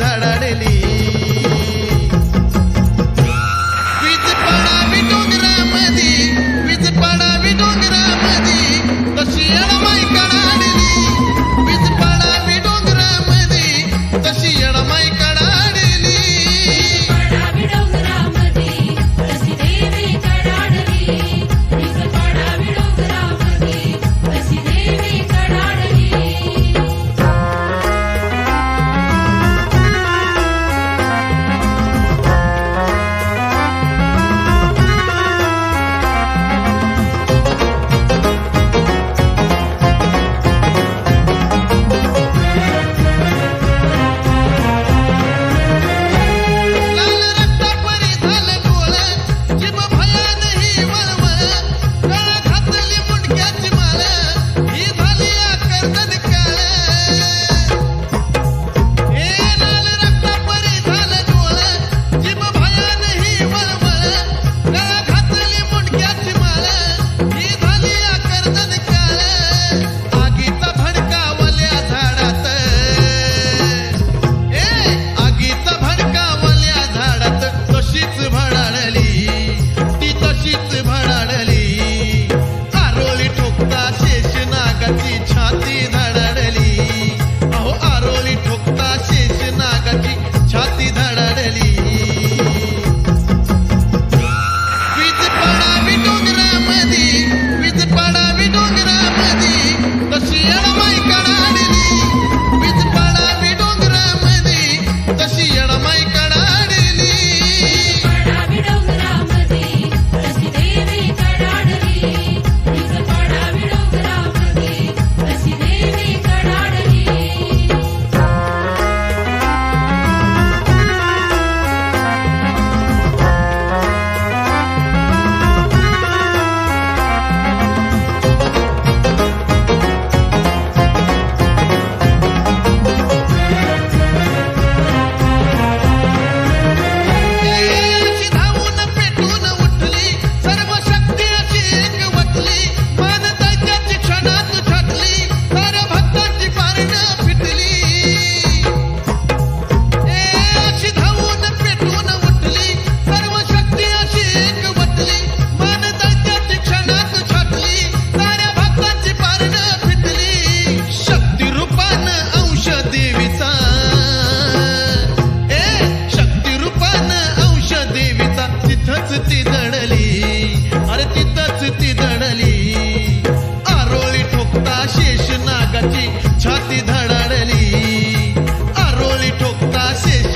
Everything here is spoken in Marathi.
धडाडली वीज पडावी डोंगरामधी वीज पडावी डोंगरामधी तशी येडमाई कडाडली वीज पडावी डोंगरामधी तशी येडमाई कडाडली पडावी डोंगरामधी तशी देवी कडाडली वीज पडावी डोंगरामधी तशी देवी कडाडली लाल रक्तापरी झालं डोळं जीभ भयान ही वळवळ गळा घातली मुंडक्याची माळ ही झाली आकर्दन काळ हे लाल रक्तापरी झालं डोळं जीभ भयान ही वळवळ गळा घातली मुंडक्याची माळ ही झाली आकर्दन काळ आगीचा भडकावल्या झाडात आगीचा भडकावल्या झाडात तशीच भडाडली ती तशीच भडाडली आरोळी ठोकता शेषनागाची छाती धडाडली अहो आरोळी ठोकता शेषनागाची छाती धडाडली वीज पडावी डोंगरामधी वीज पडावी डोंगरामधी तशी येडमाई कडाडली वीज पडावी डोंगरामधी तशी येडमाई कडाडली पडावी डोंगरामधी तशी देवी कडाडली वीज पडावी डोंगरामधी तशी देवी कडाडली अशी धावून पेटून उठली सर्व शक्ती अशी एक वटली मान दैत्याची क्षणात छाटली साऱ्या भक्तांची पारणं फिटली अशी धावून पेटून उठली सर्व शक्ती अशी एक वटली मान दैत्याची क्षणात छाटली साऱ्या भक्तांची पारणं फिटली शक्तिरूपानं अंश देवीचा शक्तिरूपानं अंश देवीचा तिथंच ती दडली अरे तिथंच ती दडली आरोळी ठोकता शेष नागाची छाती धडाडली आरोळी ठोकता शेष